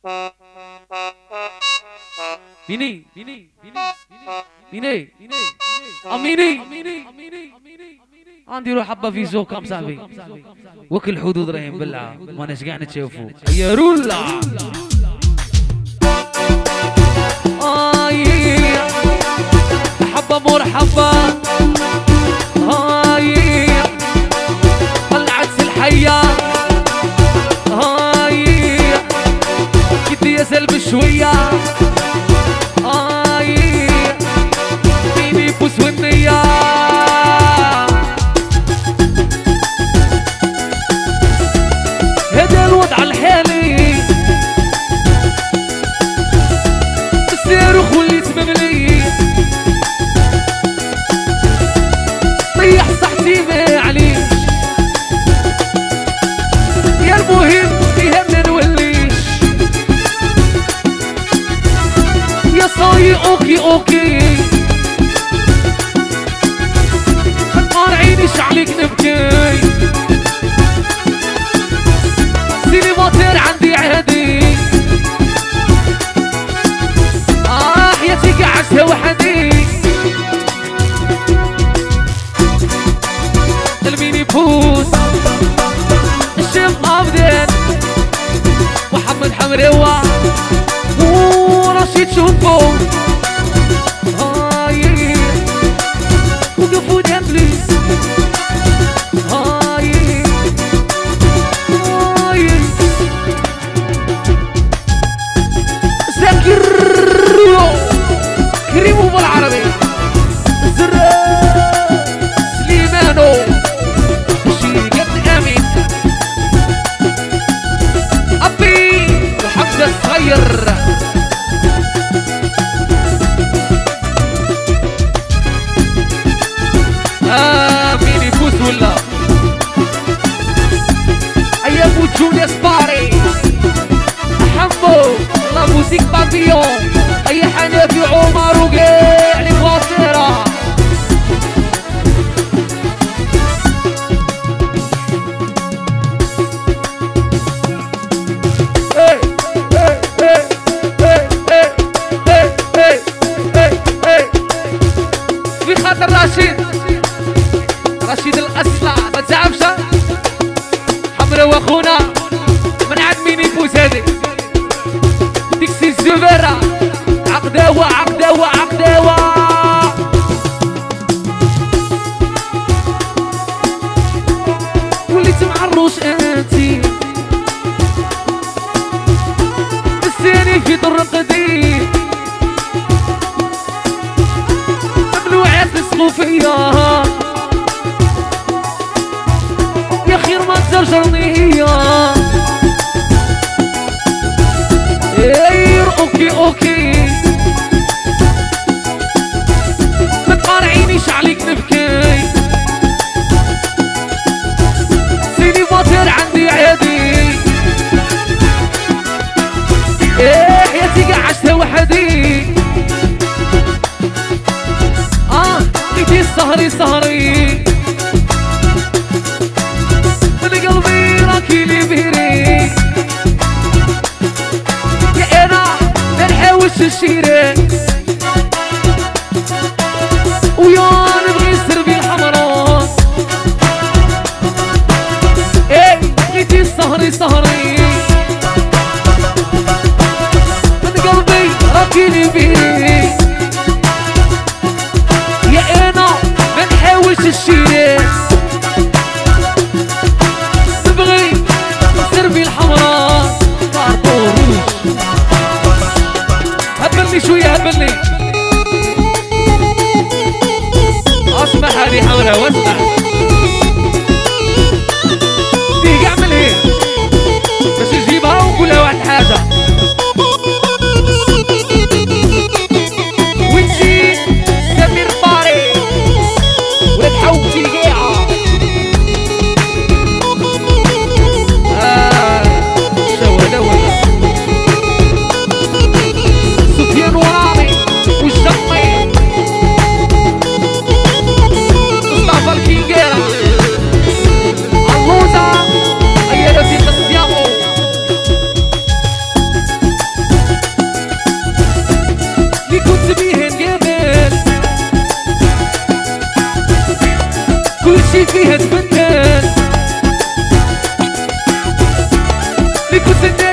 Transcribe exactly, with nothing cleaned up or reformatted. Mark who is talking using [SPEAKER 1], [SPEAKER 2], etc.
[SPEAKER 1] ميني ميني ميني اميني عندي روح حبه في زوق كم صاحبي وكل حدود رهيم بالله ما ناش قاعد نشوفوا يا رولا اي حبه مرحبا هاي العكس الحيه هاي كنت يسلب شويه هاي مين يفوز والنيه هذا الوضع الحالي الصاروخ واللي تمملي طيح صحتي ما عليش يا المهم فيها ما نوليش يا صاي اوكي اوكي ما عينيش عليك نبكي سينيماتير عندي عهدي اه حياتي قعدتها وحدي الميني بوس الشيخ عبدين محمد حمريوة ورشيد شوفو هاي وقفوا جنبي هاي هاي زكي كريمو بالعربي زرار سليمانو شيقت امين ابي وحمزه الصغير امين يفوز ولا ايام جوليا سباري حمو لا موسيك بابيون اي حنفي عمر وقاع لي خاطره في خاطر رشيد رشيد الاصلع ما تزعمش حمرا واخونا من عند مين يفوز هذيك تكسي الزبيرة عقداوة عقداوة عقداوة وليت معروش انتي الثاني في طرق قديم ممنوعات الصوفية يا خير ما تزرجرني هي اير اوكي اوكي ما تقارعينيش عليك نبكي سينيماتير عندي عادي ايه حياتي قعدتها وحدي اه ليتي سهري سهري من قلبي راكي لي بيري الشيرين ويا نبغي السربي الحمراء ايه ليتي سهري سهري من قلبي راكيني بيه يا انا ما نحاولش الشيرين نبغي السربي الحمراء كارطوروش هبلني شوية هبلني اسمع هذه حمرا واسمع ديك اعمل هيك بس نجيبها ونقولها واحد حاجة ونزيد سمير باري ولاد حوتي قاعة آه شو هذا ولا سفيان ورامي شي فيها تبدل ليكو